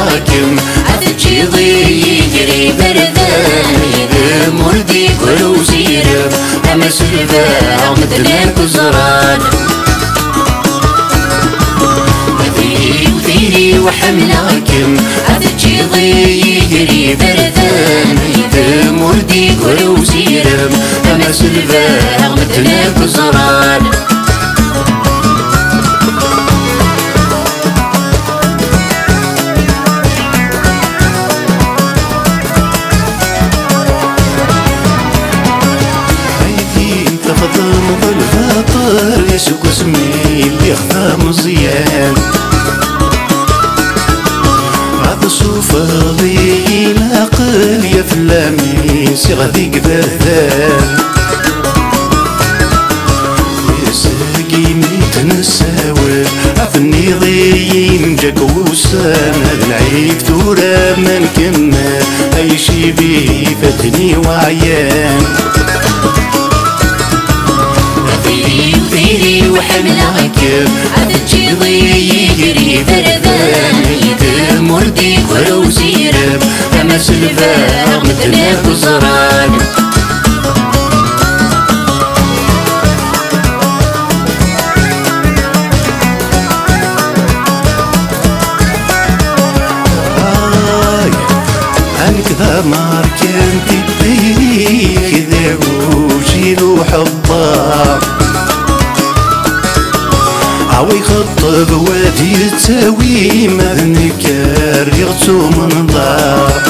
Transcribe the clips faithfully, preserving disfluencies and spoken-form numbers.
وحملاكم أتجيضي يجري بردان إذا مردي كل سيرم أما سلفا عمدناك زران أثيري وثيري وحملاكم أتجيضي يجري بردان إذا مردي كل سيرم أما سلفا عمدناك زران خضم بالفاطر يسوق اسمي اللي خفى مزيان عاد صوفة ضي العقل يا فلامي صيغة ذيك بذان يساقي ميت نساور عفني ضيم جاك وسام هذا العيب ثورة ما نكمل أي شي بيه فاتني وعيان وثيري وحملاكم أتجيضي يجري بردان إذا مردي ولو سيرم أما سلفا عمدناك زران عنك ذا ماركن تبي كذا وشيلو حبار عوي خطب وادي تساوي ما ذنكر يغتو من ضار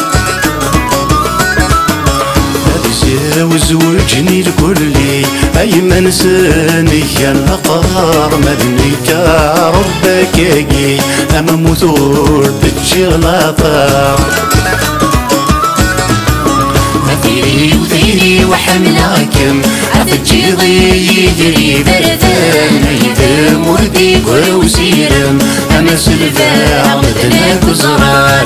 هذا وزوجني الكلي اي ما نساني كان القرار ما ذنكر ربك يجي اما موثور تجي غلاطار أثيري وثيري وحملاكم أتجيضي يجري بردان إذا مردي كل سيرم أما سلفا عمدناك زران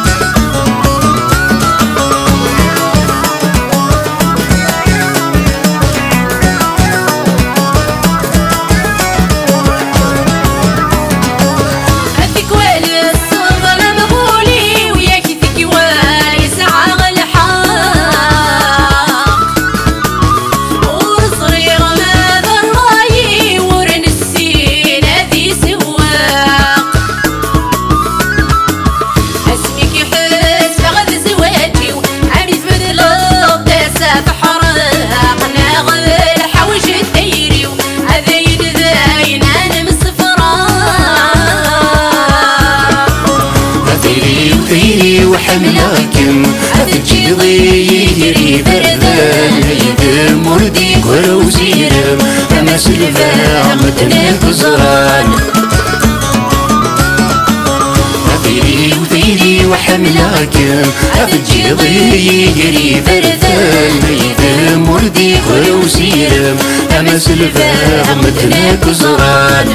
وحملاكم أتجيضي يجري بردان إذا مردي كل سيرم أما سلفا عمدناك زران أثيري وثيري وحملاكم أتجيضي يجري بردان إذا مردي كل سيرم أما سلفا عمدناك زران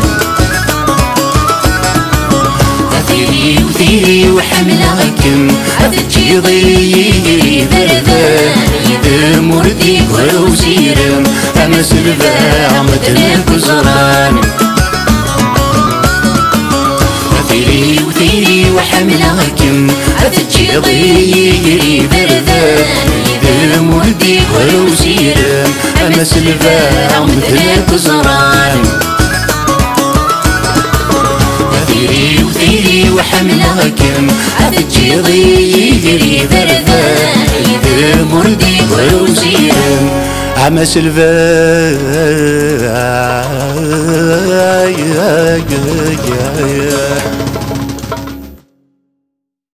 أثيري وثيري وحملاكم أتجيضي يجري بردان إذا مردي كل سيرم أما سلفا عمدناك زران أثيري وثيري وحملاكم أتجيضي يجري بردان إذا مردي كل سيرم أما سلفا عمدناك زران أثيري وثيري وحملاكم أتجيضي يجري بردان إذا مردي كل سيرم أما سلفا